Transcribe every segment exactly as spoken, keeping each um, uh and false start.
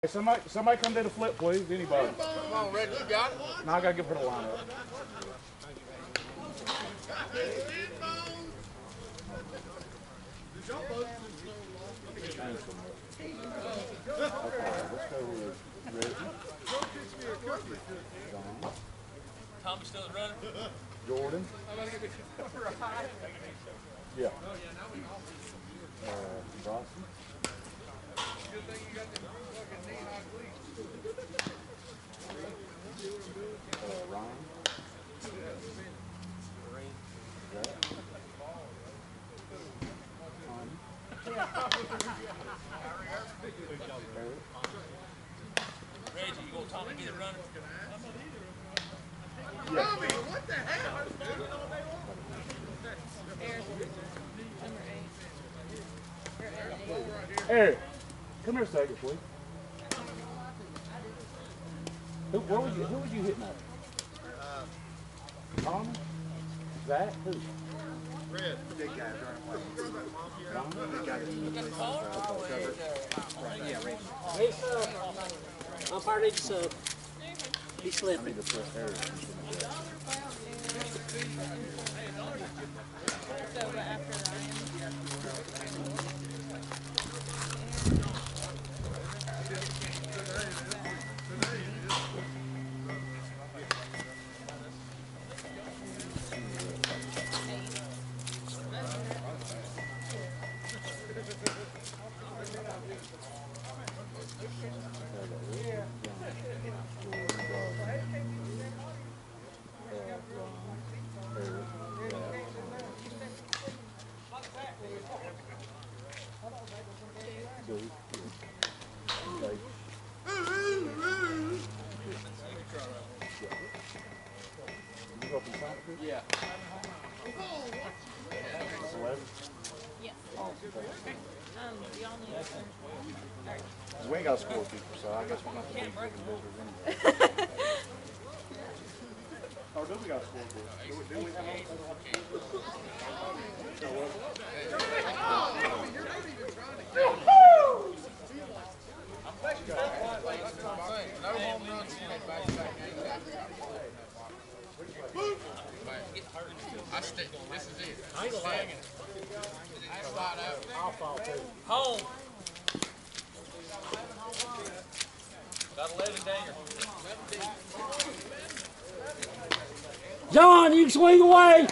Somebody, somebody come to the flip, please. Anybody? Come on, Reggie, you got it? Now I gotta get for the lineup. Tommy still running? Jordan. Yeah. Uh, Boston. Good thing you got the fucking knee-high cleats. Uh, Ryan. Reggie, you want Tommy to get it running? Tommy, what the hell? Eric, come here a second, please. Who, where was you, who was you hitting at? Tommy? Zach? Who? Red. Big guy running away. Ron? Big guy that's Yeah, Ray. Hey, sub. Umpire needs sub. He's slipping. Yeah. We ain't got a scorekeeper, so I guess we're not the big fucking builders anyway. Or do we got a scoreboard? Do we, do we have No home runs in it back-to-back games. I stick. This is it. I ain't gonna lie. I slide out. I'll fall too. Home. Got eleven dinger. John, you can swing away.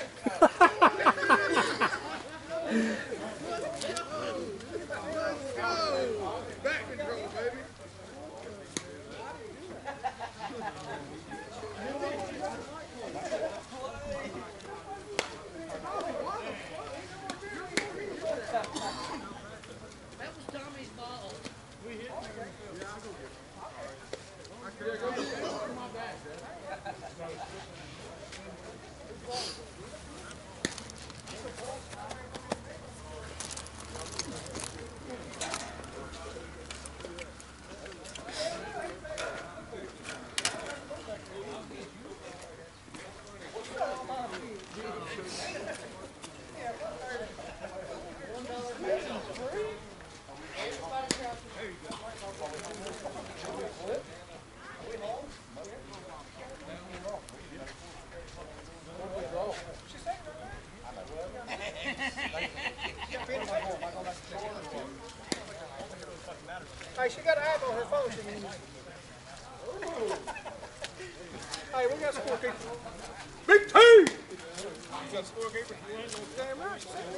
Back control, baby. That was Tommy's ball. Hey, she got an app on her phone she can use. Hey, we got a scorekeeper. Big T! You got a scorekeeper? Damn right.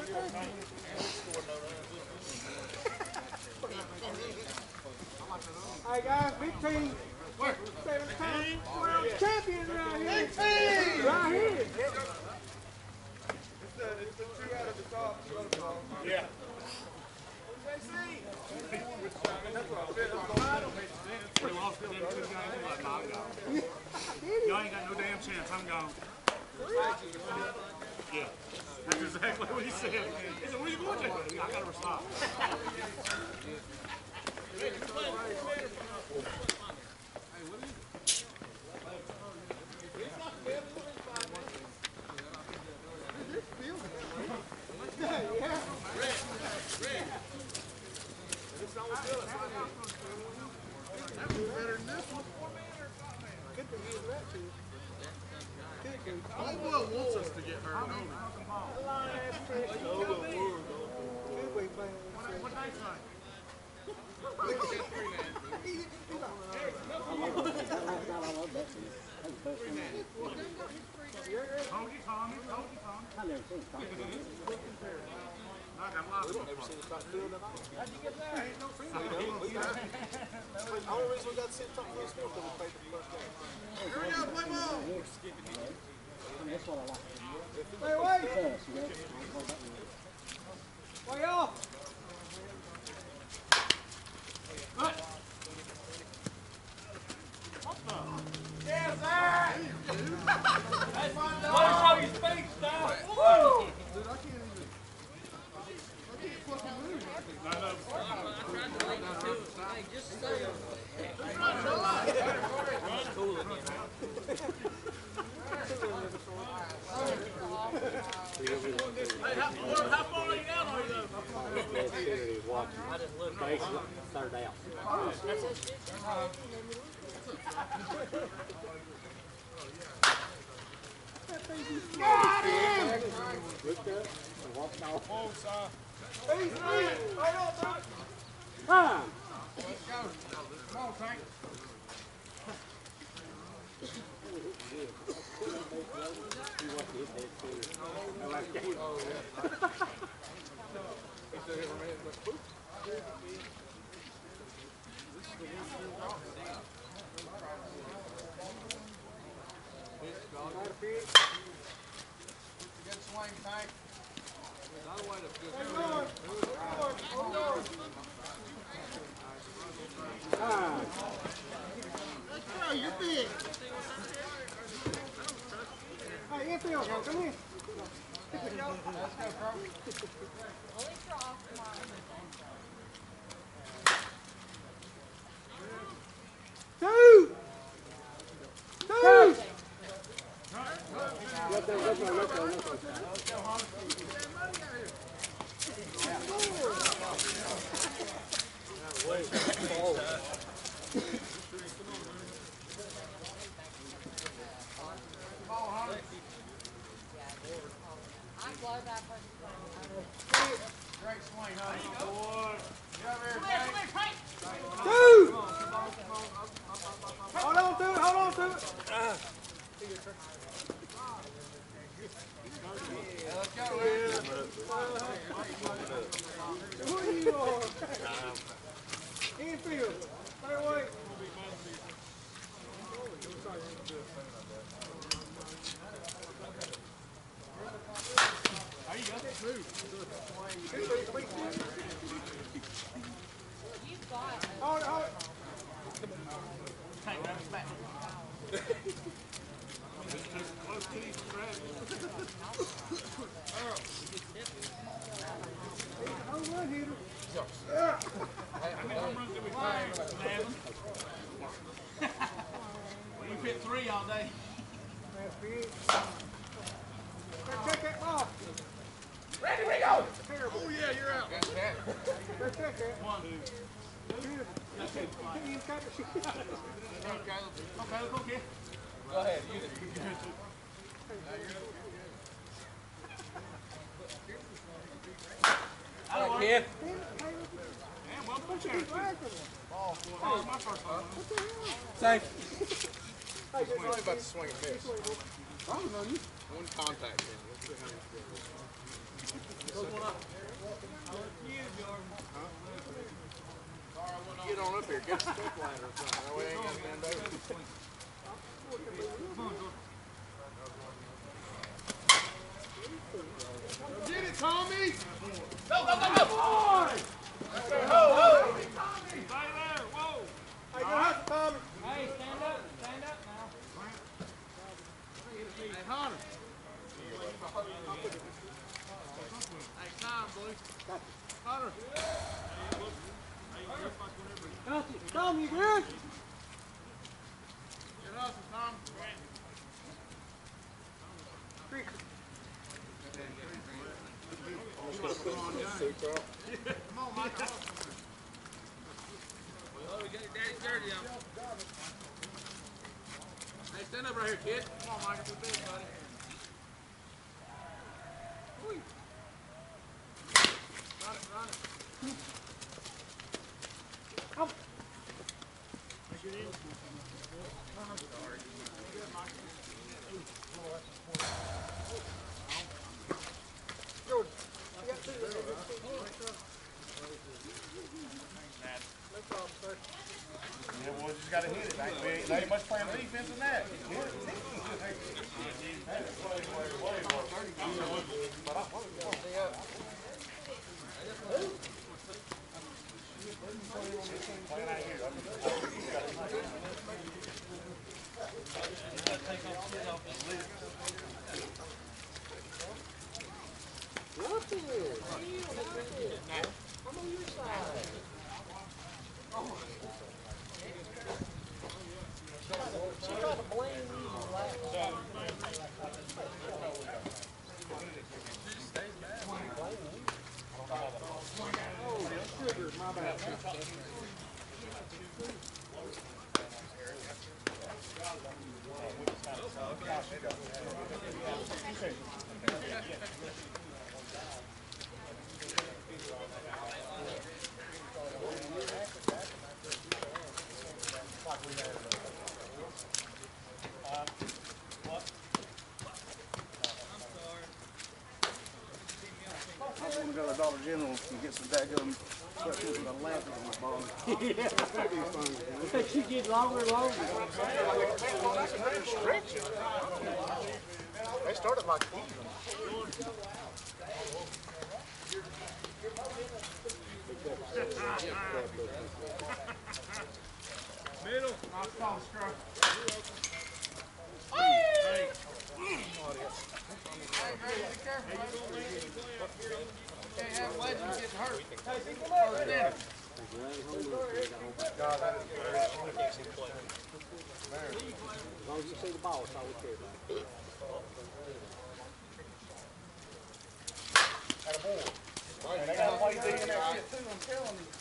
Hey guys, Big T. seven-time world champion right here. Big T! Right here. It's the, it's the two out of the top. Yeah. Y'all ain't got no damn chance. I'm gone. Yeah. That's exactly what he said. He said, where you going to? I got to respond. can give that to you. Kicking. Old boy wants us to get hurt, don't he? Midway playing with us. What night tonight? Told you, Tommy. Told you, Tommy. I've never seen Tommy. I got a lot of them. Never seen the top field at all. How'd you get there? I ain't no friend. The only reason we got to see the top field is because we played the first game. Hurry up, play ball. That's what I like. Hey, wait! Yes, you know. Way off! I just looked basically third out. Time. Good swing, Tank. Time. Oh, you're big. Hey, infield, come in. Two! Two! Look there, look there, look there, look there. Great swing, huh? Get over here, Tank. Two! Hold on to it, hold on to it. Let's go, man. Who you are? Infield. Stay away. Hold it, hold it. Home run hitter. We've hit three all day. That's big. Let's check that ball. Ready, we go. Terrible. Oh, yeah, you're out. That's that. Let's check that. One, two. He's got the shit. Okay, let's go, kid. Go ahead, use it. I don't kid. Man, well, put your ball. That was my first one. Safe. It's about to swing and miss. One contact. Get on up here, get a step ladder or something. That way I ain't got to bend over. Get it, Tommy. Go, go, go, go! Stay there. Whoa. Hey, go ahead, Tommy. Hey, stand up, stand up now. Hey, Hunter. Hey, Tom, boy. Hunter. Tom, you good? Get hustle, Tom. Come on, Michael. Oh, we got your daddy's dirty on. Hey, stand up right here, kid. Come on, Michael. Do big, buddy. Whee. Run it, run it. Come. Jordan, you got two there. No problem, sir. Yeah, well, just gotta hit it. Ain't, ain't, ain't much playing defense in that. Hit it. Nothing. I'm on your side. She tried to blame me on last. Oh, sugar, my bad. I was gonna go to Dollar General and get some daggum questions with a lamp on my ball. I think she get longer and longer. They started like even. Middle. Nice call, Scrub. Hey. Hey, Grady, be careful, buddy. Can't have legends getting hurt. First inning. As long as you see the ball, that's all we care about. And they gotta play D in that shit too, I'm telling you.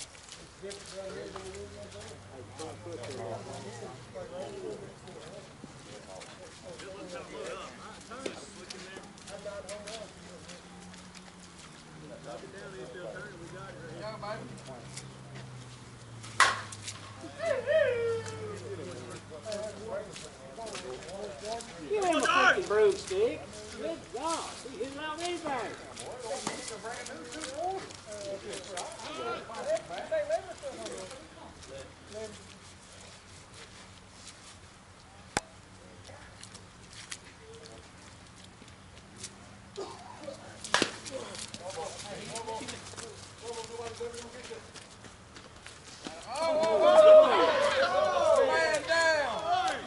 Young baby. Give him a fucking broomstick. Good job. He hit it out anything. Man down.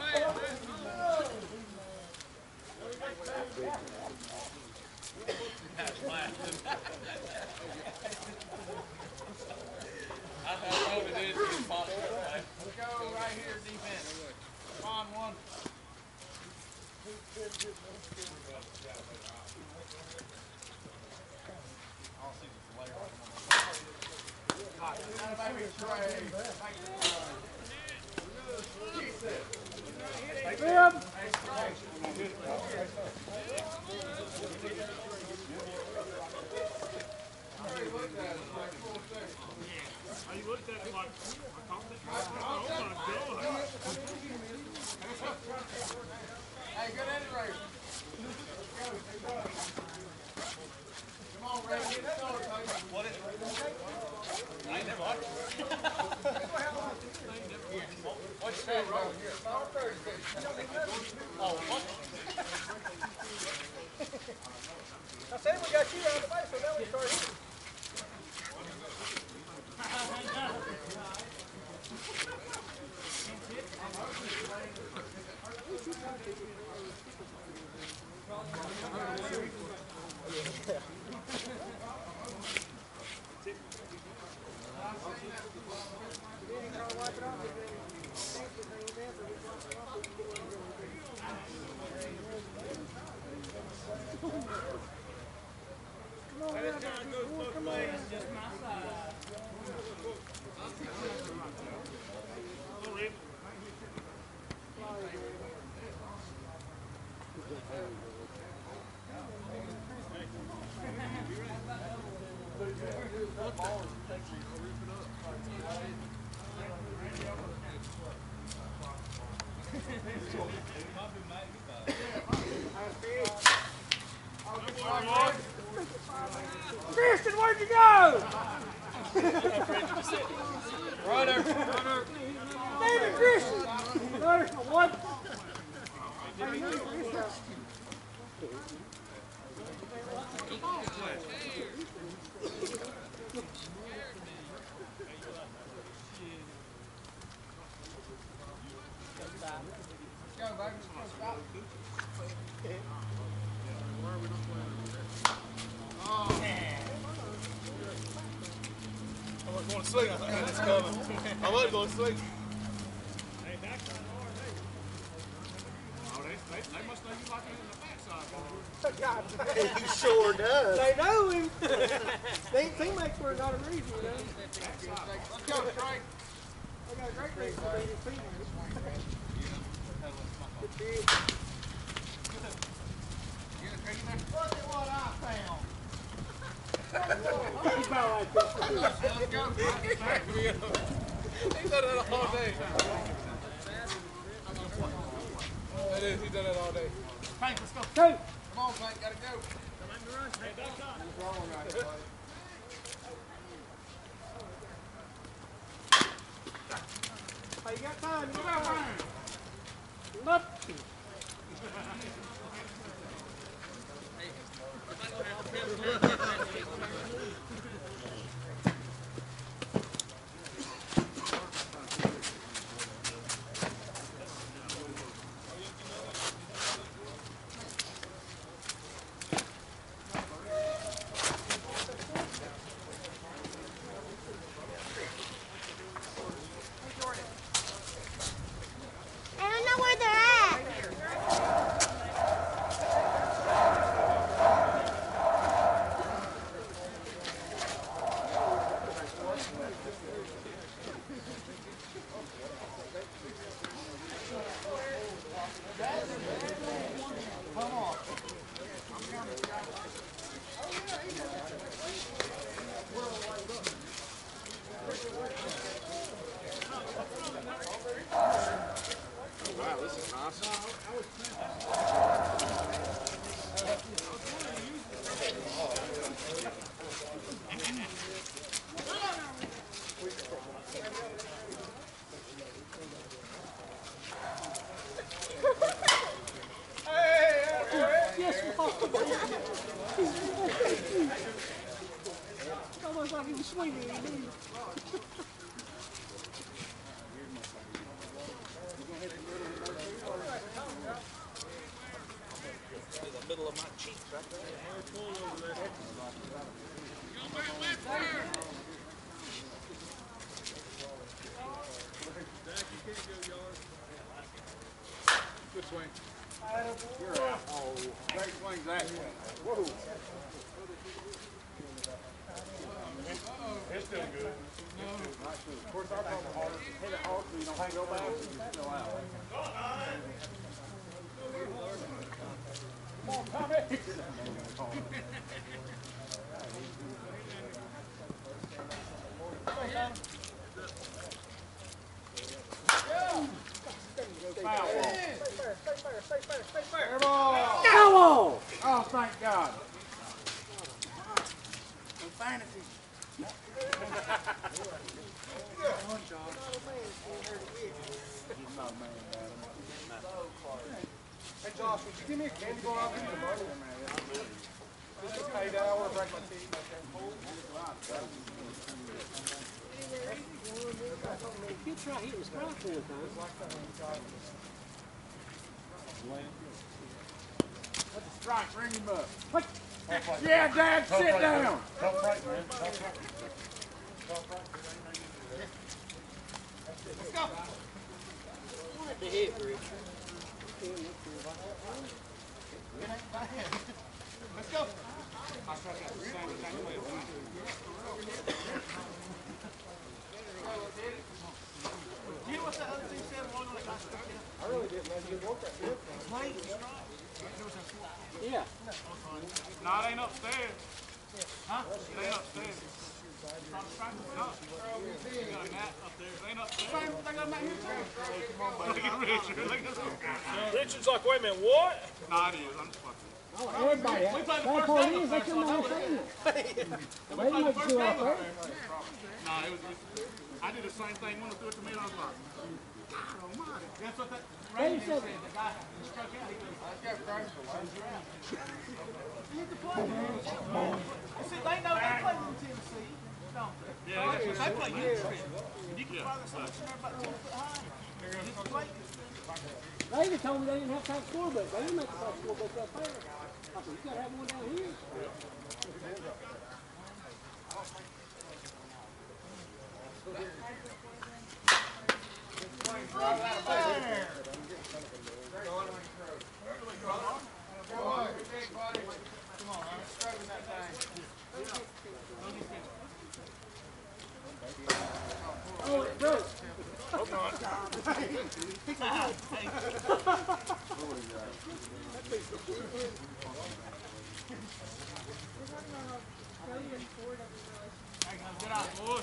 Let's go right here, defense. On one. That baby Trey. How you looked at it like, I caught that right now. Oh my God. Hey, good end race. Come on, Ray. Get started, baby. What is it? I ain't never watched it. What's that, bro? Oh, what? I said we got you out of the way, so now we start hitting. Christian, where'd you go? Runner. David Christian. Runner, one. I was going to sleep. I think it's coming. I was going to sleep. Oh, they, they, they must know you like it in the backside. He sure does. They know him. They ain't teammates for not a reason, you know. Let's go, Frank. They got a great reason to be his teammates. Look at what I found. He's about like this. He's done that all day. That is, he's done that all day. Frank, let's go. Two. Come on, Frank, gotta go. Hey, you got time. You got time. Look. I don't know where they're at. Wow, this is nice. Yes, Mom. Almost like he was swinging. He knew. The middle of my cheeks right there. Good swing. You're out. Oh, great swing, Zach. Whoa. It's still good. Of course, our problem hard is hit it hard so you don't hang over back. It's still out. Come on, Tommy. Foul ball. Fair ball. Come on! Oh, thank God. Fantasy. Hey, Josh, would you give me a candy bar? I'll give you the money. This is paid out. I want to break my teeth. You try hitting strike four times. That's a strike. Bring him up. What? Yeah, Dad, sit down. Tough right, man. Tough right. Tough right. Let's go. What the hit, Rich? Let's go. Do you know what that other thing said along with that struck in? I really didn't know you want that. Yeah. No, it ain't upstairs. Huh? It ain't upstairs. No. You got a mat up there. It ain't upstairs. Look at Richard. Look at this. Richard's like, wait a minute, what? Nah, it is. I'm just fucking. Oh, everybody. We played the That first part game. is, that's your man saying it. They didn't make you off there. Nah, it was, it was, I did the same thing when they threw it to me, and I was like, God almighty. That's what that They said, the guy who struck out. He goes, See, they know they play in Tennessee, don't they? yeah, that's what They play Houston. You can Yeah. find us something about ten foot high. Just play. they even told me they didn't have to have scorebook. They didn't make the type scorebook up there. I said, you gotta have one down here. Oh, it broke. Get out, boys.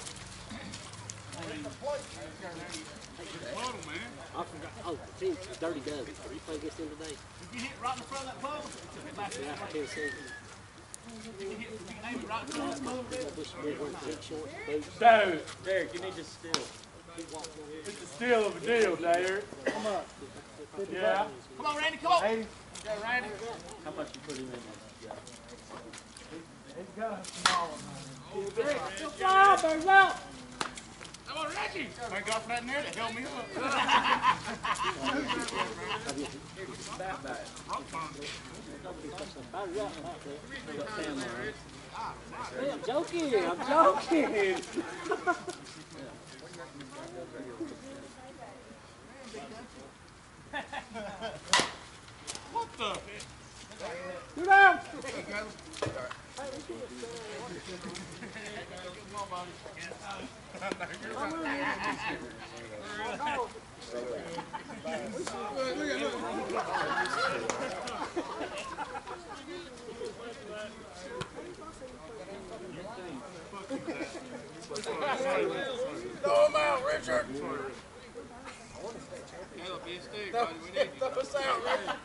Puddle, man. I forgot. Oh, the team's Dirty Dozen. Did you play against them today? If you hit right in front of that pole, it's a back Yeah, I can't see. If you hit, if you aim it right in front of that pole, I wish we weren't big shorts, boots. So, Derek, you need to steal. Keep walking on here. It's a steal of a deal, Derek. Come up. Yeah. come on, Randy, come on. Hey, Yeah, Randy. how much you put him in this job? He's got a small amount. Good job, there's out. Come on, Reggie. Thank God for that in there to help me up. Hey, I'm joking, I'm joking. What the? Get out. Throw him out, Richard. That'll be a stick, buddy. We need you. Throw us out, Richard.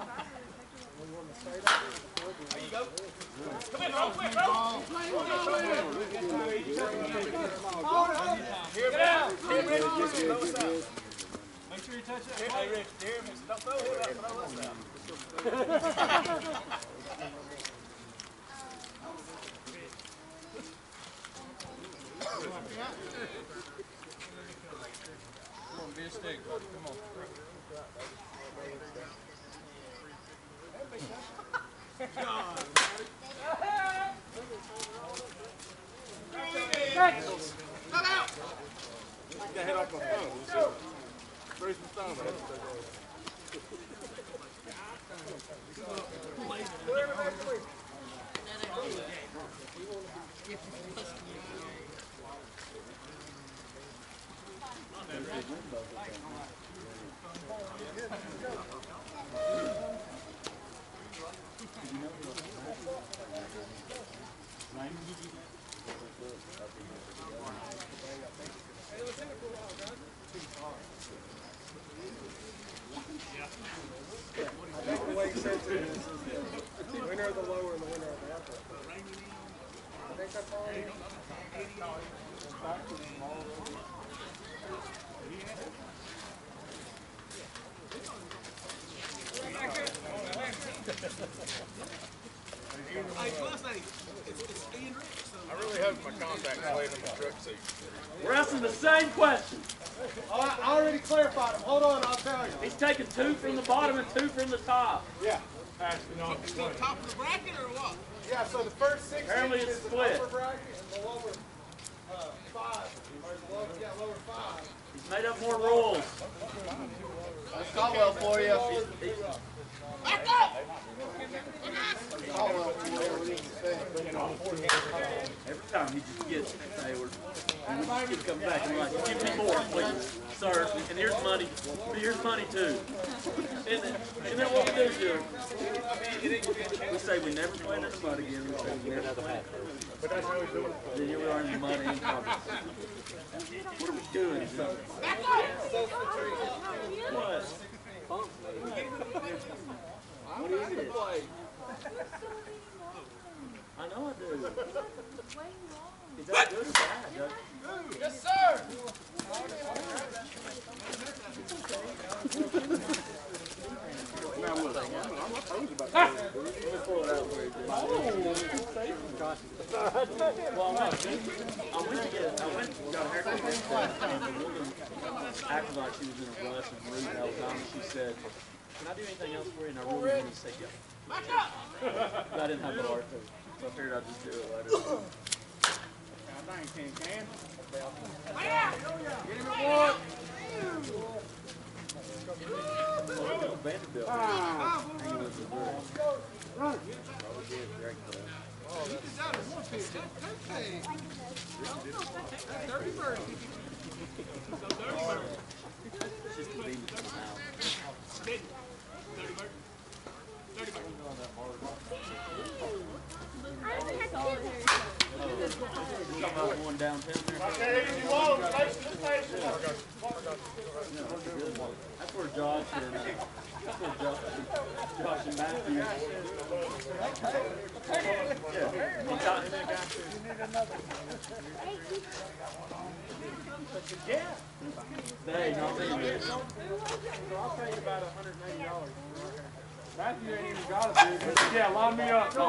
Come in, roll quick, roll. Get out. Here, Richard. Throw us out. Make sure you touch that. Hey, Rich, don't throw him out, throw us out. Come on, be a stick, buddy. Come on. Get hit off my phone. Bruce my thumb. Winner of the lower and the winner of the upper. I think that's all. Hey, plus, hey, it's, it's Ian Rich, so. I really hope my contacts laid in my truck seat. We're asking the same question. I I already clarified them. Hold on, I'll tell you. He's taking two from the bottom and two from the top. Yeah. So top of the bracket or what? Yeah, so the first six Apparently teams it's is the split. upper bracket and the lower uh, five, or the lower, yeah, lower five. He's made up more rules. Caldwell for you. Back up! Caldwell for you. What do you say? Every time he just gets it, Hayward. And he comes back and I'm like, give me more, please, sir. And here's money. Here's money too. And then, and then what we do to him? We say we never play in the mud again. We say we never play. But that's how we do it. Then here we are in the mud and problems. What are we doing? Back up! Now look, I'm I'm opposed about that. Let me pull it out for you. Well, I went, I went to get, I went and got a haircut yesterday, and the woman acted like she was in a rush and rude all the time. She said, "Can I do anything else for you?" And I really wanted to say, "Yeah." But I didn't have the heart to, so I figured I'd just do it later. Now, dang, can can. Get him at once. Vanderbilt. Ah. Run. Dirty bird. It's just convenient to the house. Dirty bird. Dirty bird. You're talking about going downtown there? That's where Josh and, uh, that's where Josh, Josh and Matthew. Yeah. You got him that guy? Yeah. Hey, not me, man. I'll pay you about one hundred eighty dollars. Matthew ain't even got a big. Yeah, line me up. No, I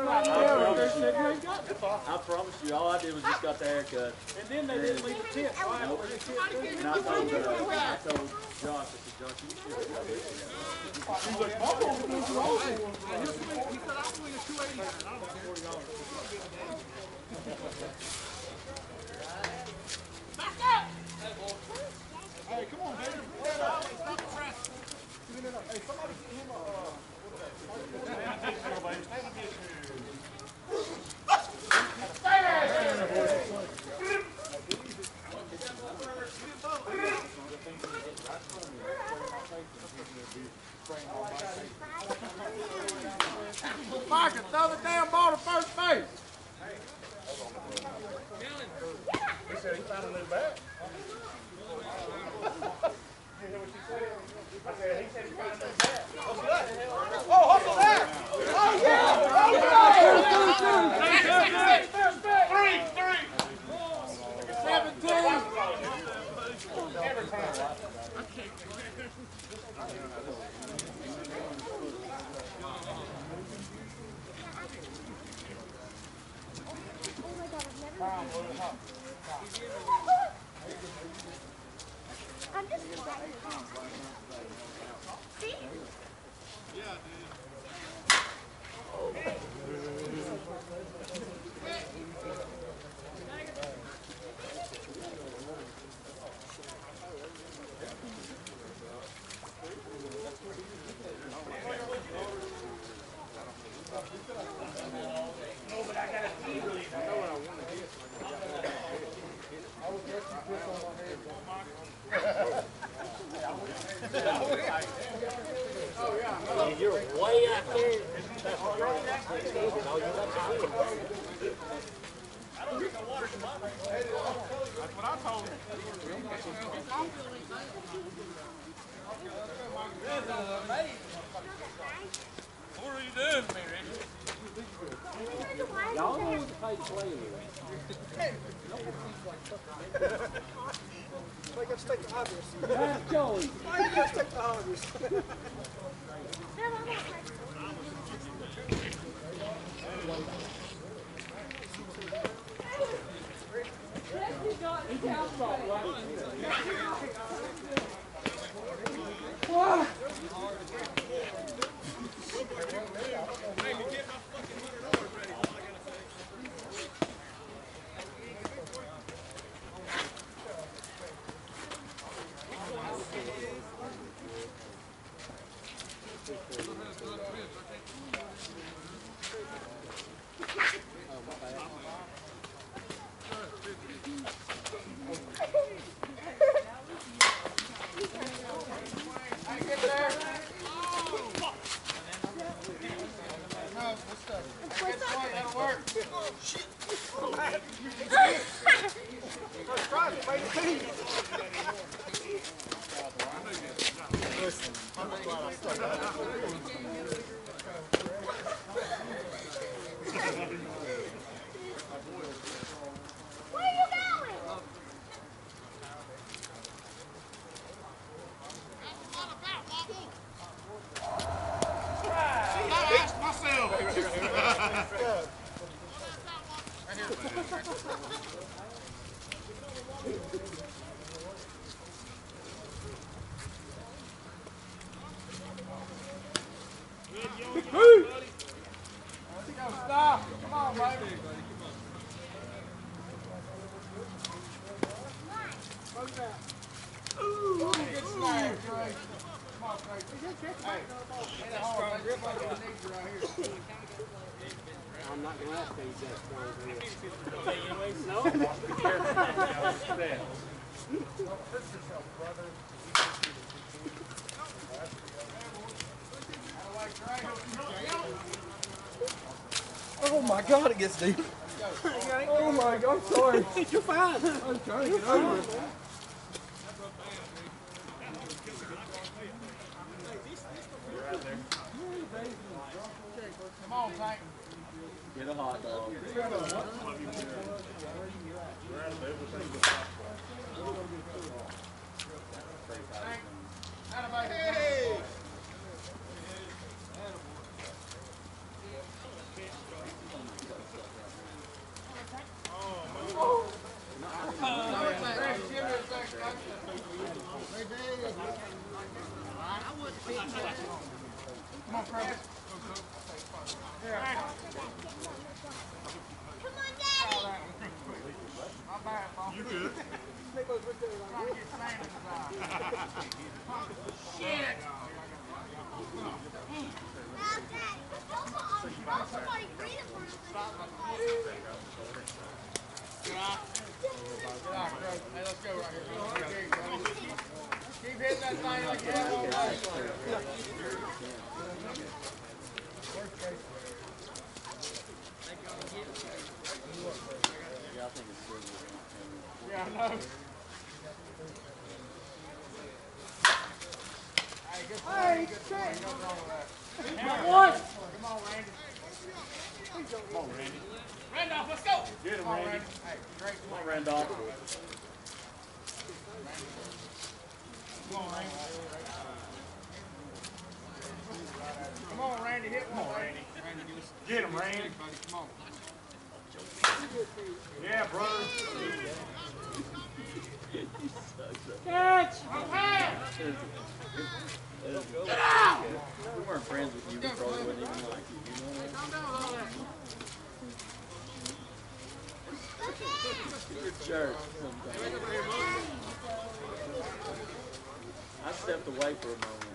promise you, all I did was just got the haircut. and then they didn't leave a tip. Why? Nope. And I told, uh, I told Josh, I said, Josh, you should have got this. He's like, I'm going to do it wrong. He said, I'll swing a two eighty. I don't care. forty dollars. Back up! Hey, come on, baby. Stop the press. Hey, somebody get him a. Parker, throw the damn ball to first base. He said he found a new bat. I said, he said he found a new bat. Oh, hustle that! Oh, yeah! Three, three! Seventeen! Every time. I'm just See? Yeah, dude. You're way out there. That's what I told him. What are you doing to me, Ricky? Y'all know what the pay to play is. Why you gotta take the obvious? That's Joey. Why you gotta take the obvious? What? I'm not gonna ask you that strong grip. Oh my God, it gets deep. Oh my God, I'm sorry. You're fine. I'm trying to get over it. Come on, Tank. Get a hot dog. Hey! Come on, Travis. Come on, Daddy. My bad, Mom. You good? Trying to get sand inside. Shit. Now, Dad, don't put on- don't somebody breathe in front of me. Get out. Get out, Chris. Hey, let's go right here. Go on, keep, buddy. Keep hitting that thing like you have all night. Yeah, I know. Hey, good play. Good play. Ain't nothing wrong with that. What? Come on, Randy. Come on, Randy. Randolph, let's go. Get him, Come on, Randy. Randy. Hey, great Come play. on, Randolph. Come on, Randy. Come on, Randy. Hit one, Randy. Randy, give us Get him, Randy. buddy. Come on. Yeah, brother. Catch! We weren't friends with you, we probably wouldn't even like you, you know that? You're a jerk sometimes. I stepped away for a moment.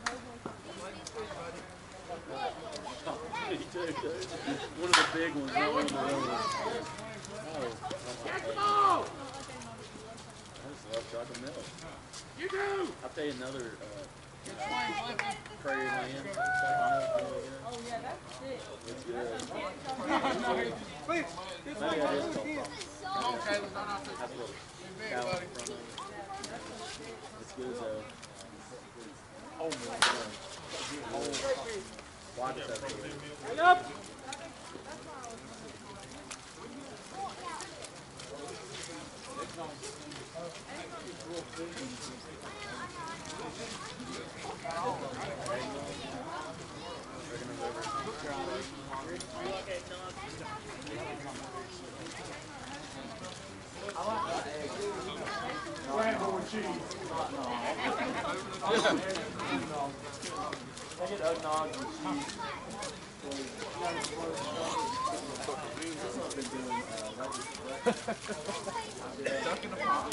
Oh, me too, dude. One of the big ones, not one of the little ones. Oh, Catch the ball! I just love chocolate milk. You do. I'll tell you another uh, Good swing, Clifton. prairie land. Oh yeah, that's sick. It's good. Please. Maybe that is called pop. Come on, Caleb. Don't have to. That's what Big, cow buddy. in front of it. It's good as hell. Oh my god. Watch that. Hang up! Grandma cheese. I get eggnog and cheese. Duck in the pot.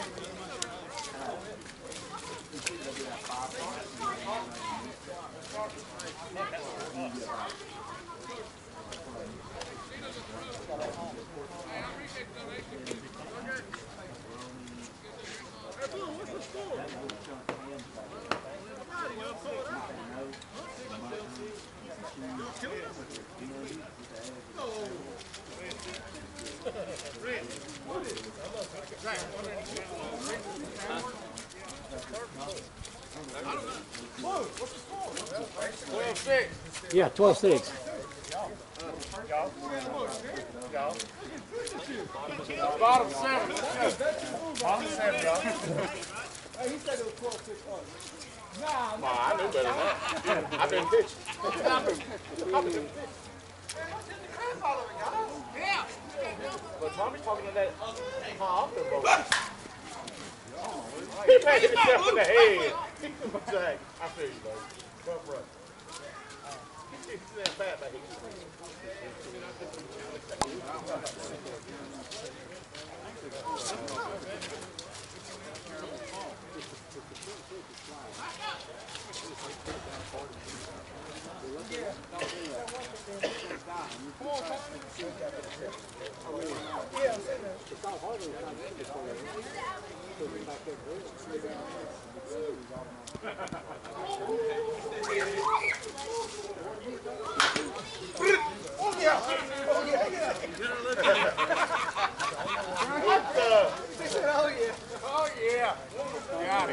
twelve six. Yeah, twelve six. Bottom seven. Bottom seven, y'all. Hey, he said it was twelve six. Nah, I knew better than that. I've been pitching. I've been, I've been pitching. Yeah. But Tommy's talking to that Tom the boat. He patted himself in the head. Zach, I feel you, buddy. Well, bro. He's that fat back. It's all hard on the side of the pole. So we're back there for it. Oh yeah! Oh yeah! What the? He said, oh yeah! Oh, yeah. Got it.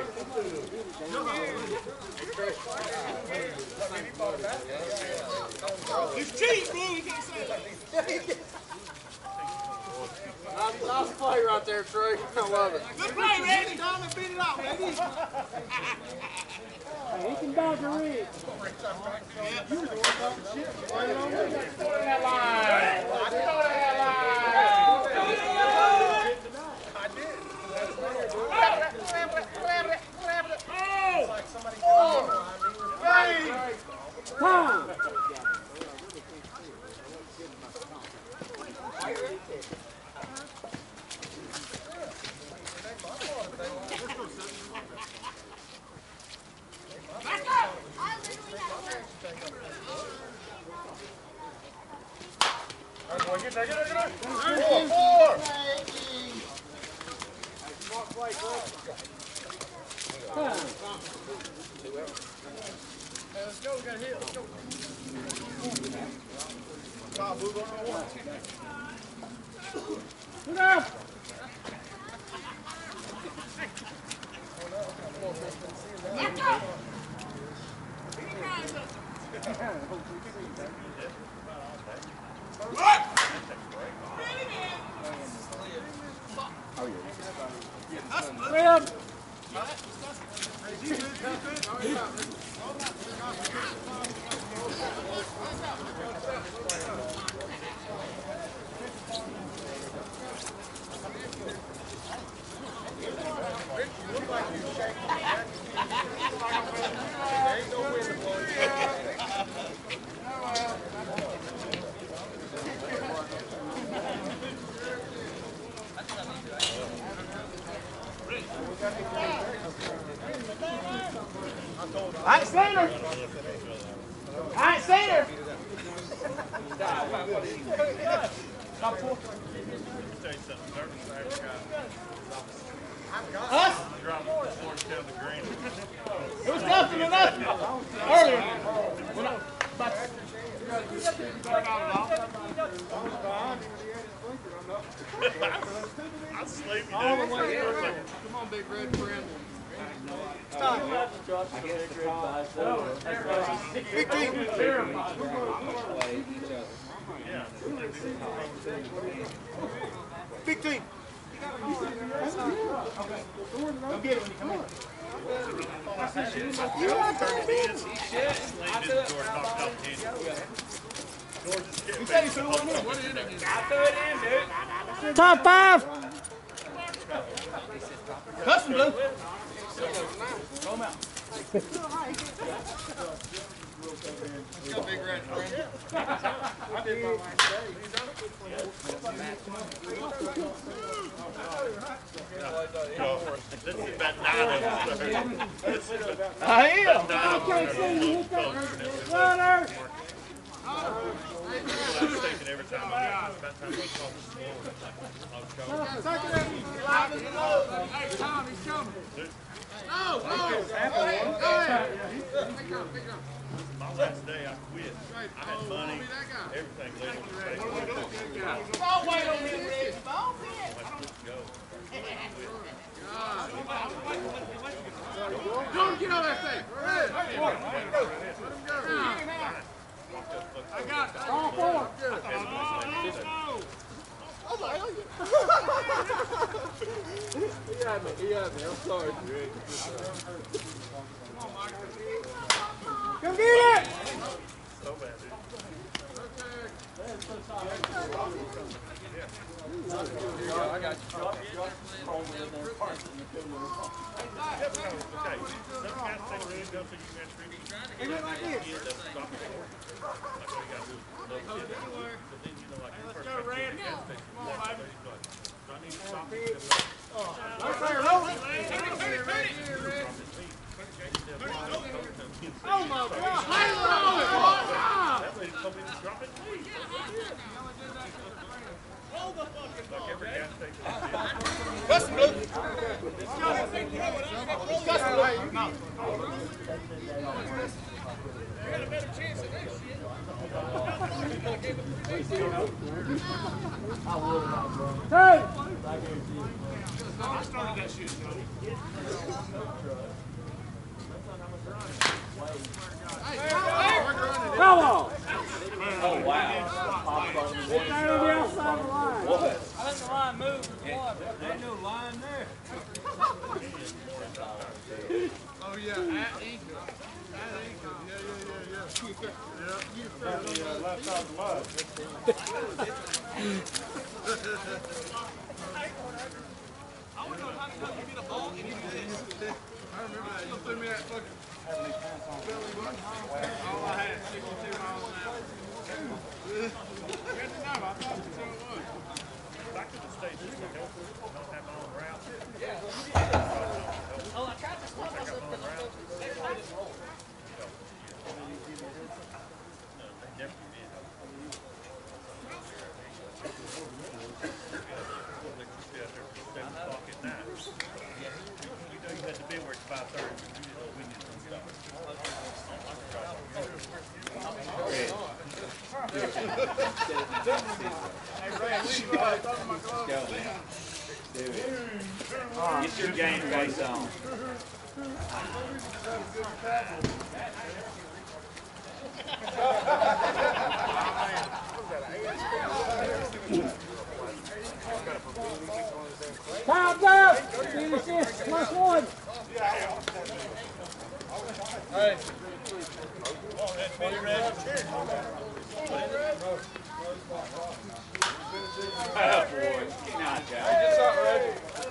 It's cheap, bro. You can't say that. Nice, nice play right there, Trey. I love it. Good play, Randy. Down and beat it out, baby. Hey, he can dodge a rig. That line. Time. Four, four! Hey, let's go. We got a hit. Let's go. Look out. Grab. I ain't seen her. I ain't seen her. Us? It was nothing to nothing earlier. When I, but, I'm sleepy, Come on, big red friend. Big team. Come get it when you come in. He said he threw one in. What inning is it? I threw it in, dude. Top five. Custom blue. Let's go, big red friend. I did my last This is about nine of them. This is about I am. nine of Can't see you hit that runner. I was thinking every time I got it's about time I call the score. I was calling. Hey, Tom, he's coming. No, no. Go ahead. Go ahead. Pick up, pick up. My last day I quit. I had money, everything legal. Don't wait on him, Red. Don't wait. Go. Don't get on that thing. Red. Let him go. I got it. All four. Good. He had me. He had me. I'm sorry. Come get it. So bad, dude. I got you. Okay. Some guys take a red gun so you can stream. He went like this. That's what you gotta do. But then you know, like, Let's go, Red. Come on, baby. So I need to stop it. Right there, roll it. Right here, Red. Oh, my God. That lady told me to drop it. got a better chance of that shit. Hey! I started that shit, Tony. Come on! Oh, wow. It's down on the outside of the line. I think the line moved. There ain't no line there. Oh, yeah, at Inca. At Inca. Yeah, yeah, yeah, yeah. Yeah, you said it on the left side of the mud. I don't know how to give me the ball and you do this. I remember that. You threw me that fucking belly button. All I had, sixty-two miles an hour. Good to know. I thought that's what it was. Back to the stage, just to help us not have my own route. Oh, I tried to stop myself because I felt it. Get your game face on. Time's up! Finish this, plus one. Hey. Oh, boy. Get out, guys. Get up, Reggie.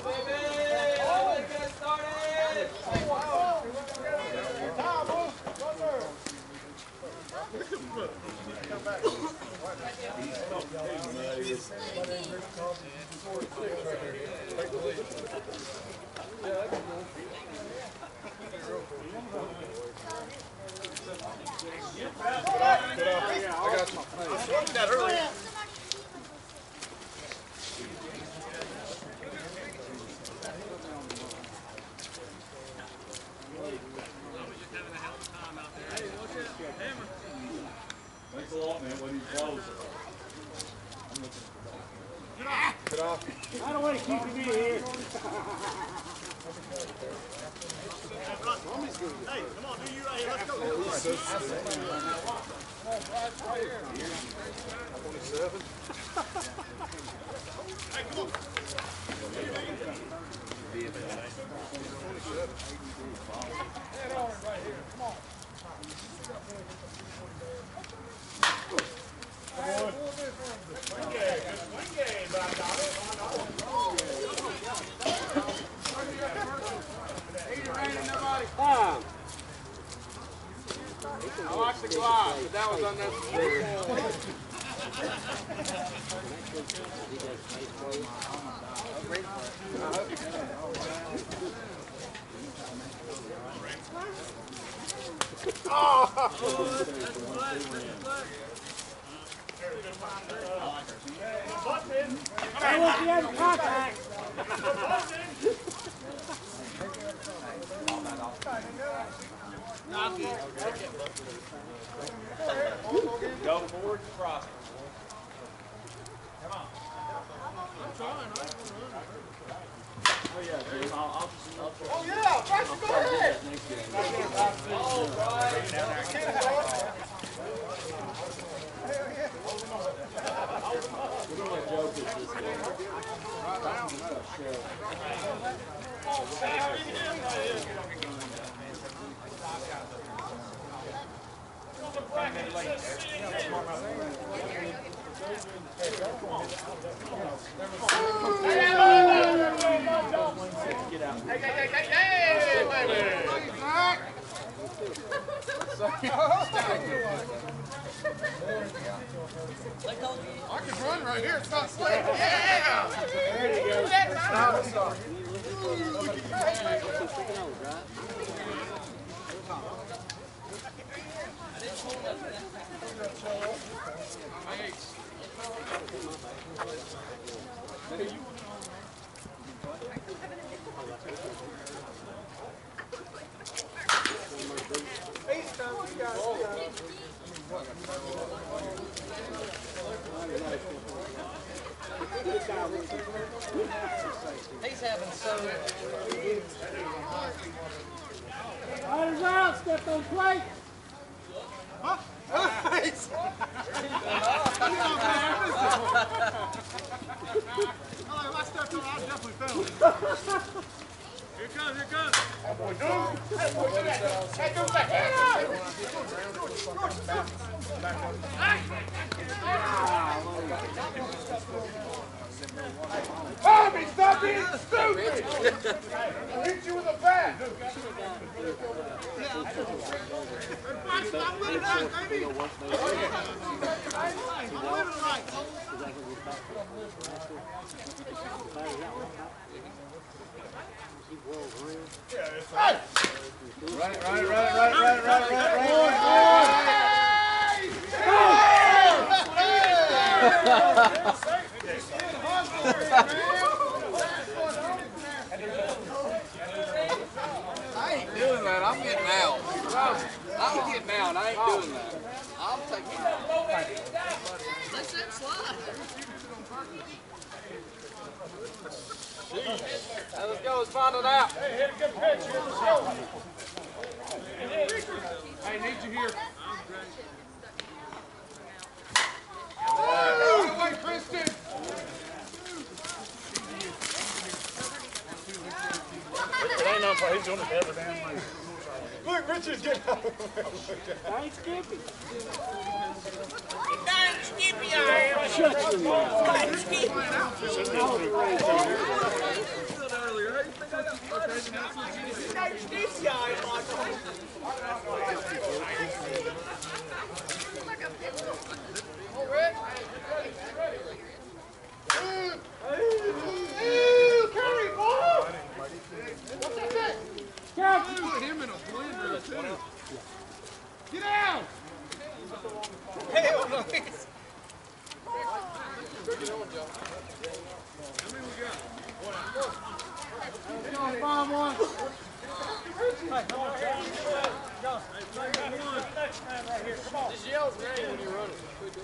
I got you. I told you that earlier. Thanks a lot, man, when he's close. Get off. I don't want to keep him in here. Hey, come on, do you right here. Let's go. twenty-seven. Hey, come on. Time. I like the glide, but that was unnecessary. I want the other contact. Go forward and prosper. Oh, yeah, Jim. I'll, I'll just, I'll try. Oh, yeah, Bryson, go ahead. Next game. Oh, Bryson. We're going to let Joe pitch this game. Get out. Hey, hey, hey, hey, hey, baby. I can run right here. It's not slick. Yeah. There you go. Stop, stop. He's having so. Riders out, step on plate. Here it comes, here it comes. Bobby, stop being stupid! I'll hit you with a bat! I'm living right, baby. I'm living right. Right, right, right, right, right, right, I ain't doing that. I'm getting out. I'm getting out. I ain't doing that. I'm taking it out. Let that slide. Now let's go. Let's find it out. Hey, hit a good pitch here. Let's go. Hey, need you here. Out of the way, Kristen. It ain't no problem. He's doing it every damn way. Look, Richard's getting out of the way. Thanks, Skippy. Darn Skippy, I am. Shut your mouth. Darn Skippy. Darn Skippy, I Put him in a blender, too. Get out! Hell no. Five one. Just yell his name when you're running.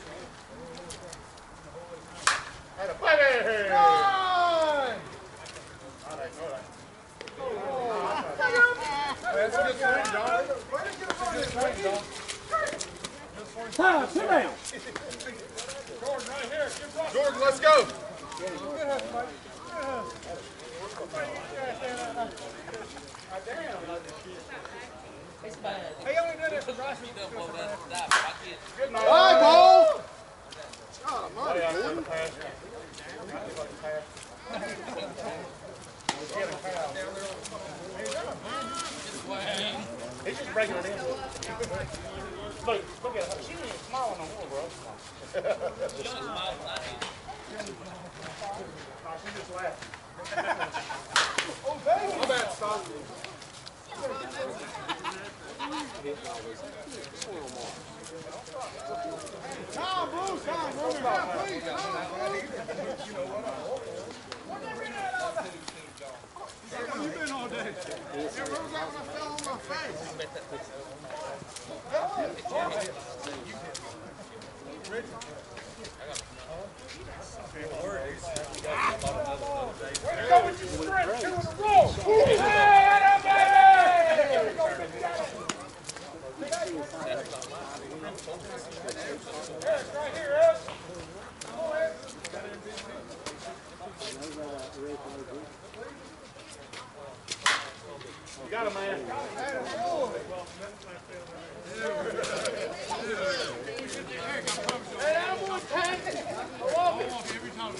That's a good swing, John. That's a good swing, John. Time, sit down. Jordan, right here. Give Ross. Jordan, let's go. He only did it for Ross. Bye, ball. He's just breaking it in. Look, look at her. She ain't smiling no more, bro. She's smiling. No, she just laughing. My bad, stop. Tom, Blue, Tom, run it down, please. How long you been all day? It rose out when I fell on my face. Way to go with your strength. Two in a row. Hey, baby! Eric, right here, Eric. Go ahead. You got him, man. Hey, that boy, Tank. I love it. Every time.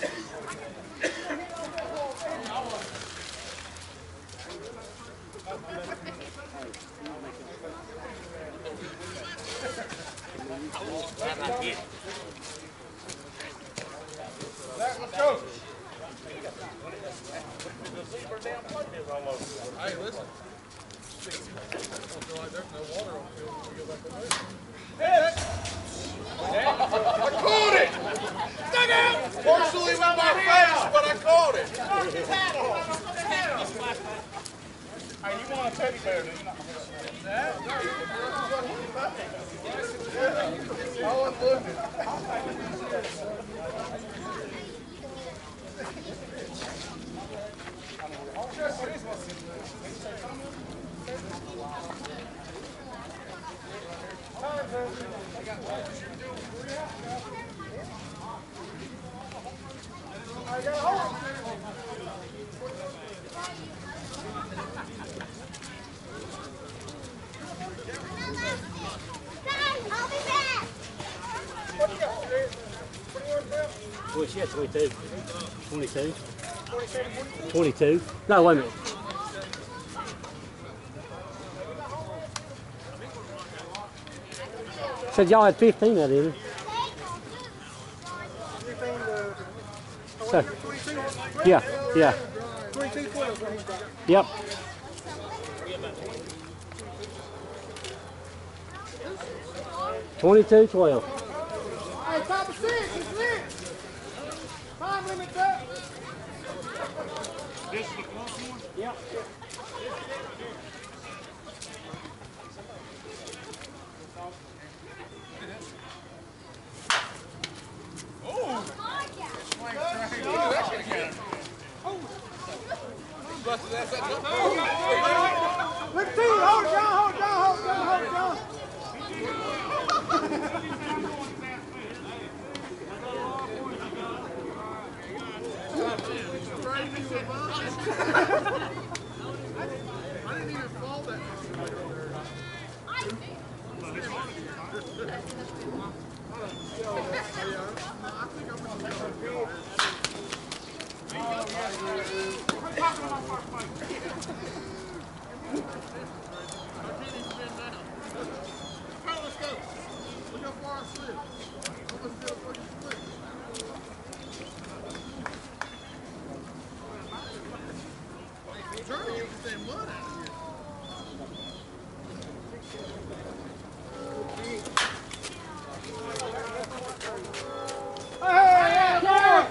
Let's go. Hey, listen. I feel like there's no water on the field when we go back to there. I caught it! Dug out! Partially with my face, but I caught it. Hey, you want a teddy bear, do you not? Well, she had twenty-two. twenty-two. twenty-two. No, wait a minute. Said y'all had fifteen out in it. So, yeah, yeah. Yep. Twenty-two twelve. Hey, top of six, it's lit. Time limit's up. This is the plus one? Yep. Look at you, hold it down, hold it down, hold it down, hold it down. I didn't even fall that let's go. Look how far I slid. Almost did a fucking split. Trying to get the same mud out of here. Hey, hey, hey!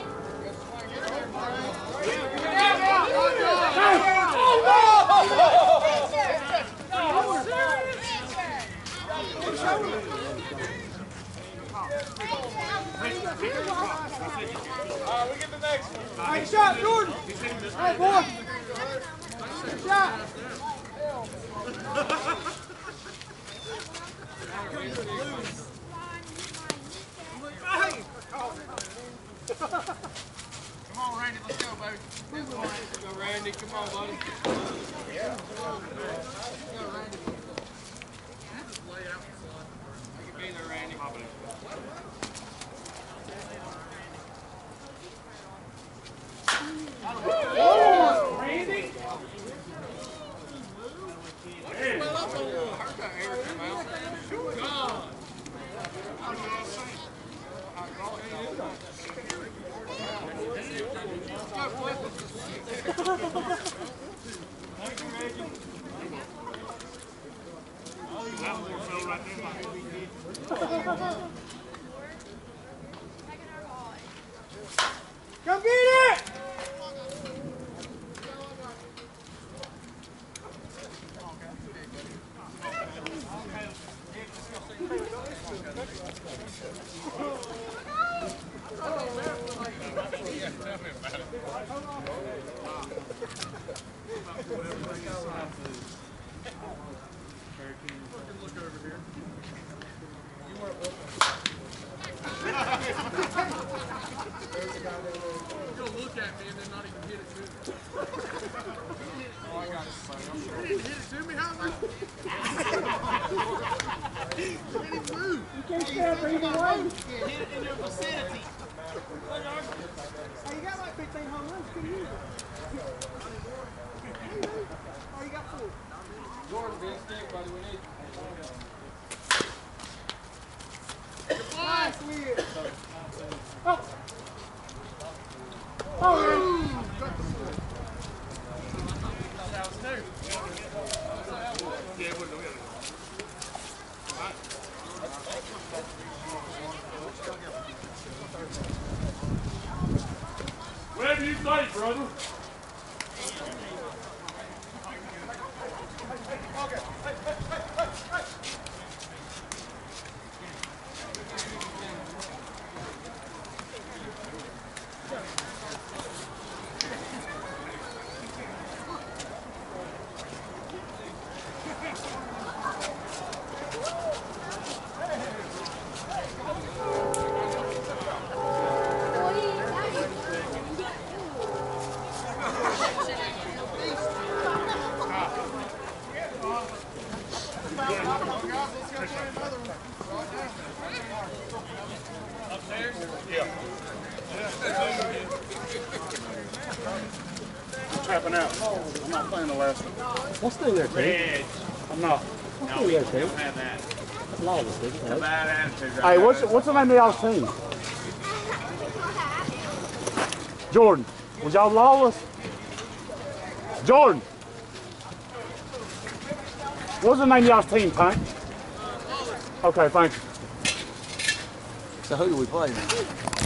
Alright, we get the next one. Hey, shot, Jordan! Hey, boy! Good shot! Come on, Randy, let's go, baby. Let's go, Randy. Come on, buddy. Yeah. Let's go, Randy. Just lay out the slide. I can be there, Randy. Oh, Randy! Hey. Well, that's a little haircut hair come out. God! Thank you, Reggie. That one fell right there. Come get it! Look over here. You weren't looking. You'll look at me and then not even hit it to me. Oh, I got it, buddy. I'm sure. You didn't hit it to me? How am I? You didn't move. You can't stand for either way. Hit it in your vicinity. Hey, you got like fifteen home runs. Couldn't use it. Oh, you got four. Jordan, big stick, buddy. We need nice lid. Oh. Oh, yeah. That was two. Yeah, we're doing it. Whatever you say, brother. Upstairs? Yeah. I'm tapping out. I'm not playing the last one. What's the thing there, Tim? Reg. I'm not. What's No, the we thing there, don't Tim? have that. That's lawless, isn't It's a it? bad attitude right Hey, now. what's what's the name of y'all's team? Jordan. Was y'all lawless? Jordan. What's the name of y'all's team, Tank? Okay, thank you. So who do we play now?